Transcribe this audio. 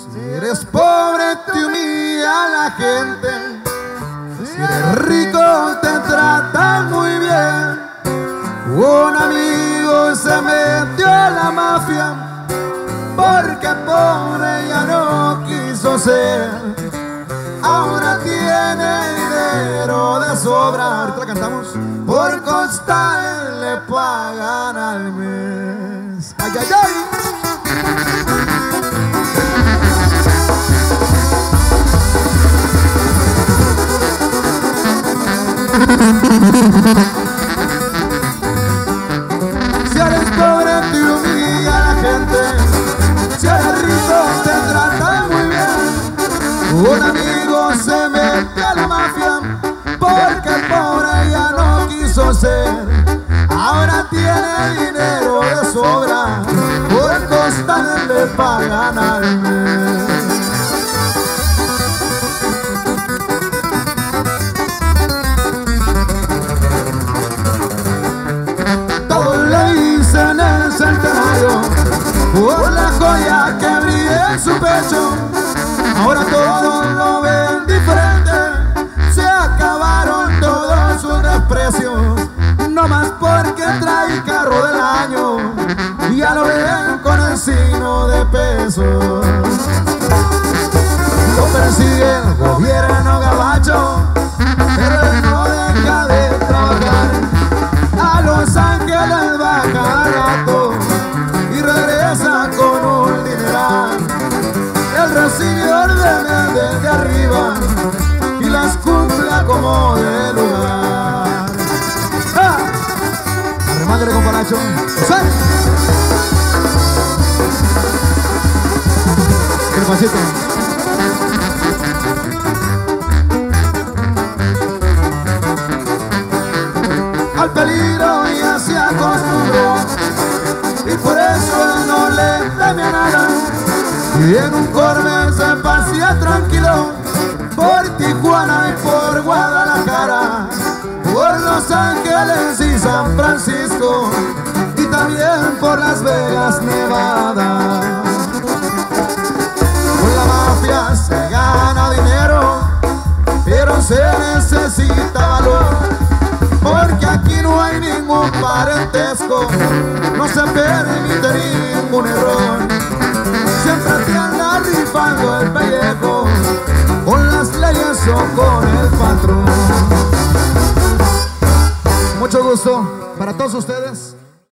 Si eres pobre te humilla la gente, si eres rico te tratan muy bien. Un amigo se metió a la mafia porque pobre ya no quiso ser. Ahora tiene dinero de sobra, ahorita la cantamos, por costal le pagan al mes. ¡Ay, ay, ay! Si eres pobre te humilla la gente, si eres rico te trata muy bien. Un amigo se mete a la mafia porque el pobre ya no quiso ser. Ahora tiene dinero de sobra, por costal le pagan al mes. En el centenario por la joya que brilla en su pecho. Ahora todos lo ven diferente, se acabaron todos sus desprecios. No más porque trae carro del año, ya lo ven con el signo de pesos. Lo persigue el gobierno gabacho, pero él no deja de trabajar. A Los Ángeles va cada rato y regresa con un dineral. El recibidor desde arriba y las cumple como de lugar. ¡Ah! Arremángale con Panacho. ¡Sí! ¡Qué pasito! Al peligro ya se acostumbró y por eso él no le teme a nada. Y en un Corvette se pasea tranquilo por Tijuana y por Guadalajara, por Los Ángeles y San Francisco y también por Las Vegas, Nevada. Con la mafia se gana dinero, pero se necesita valor. Porque aquí no hay ningún parentesco, no se permite ningún error. Siempre te anda rifando el pellejo con las leyes o con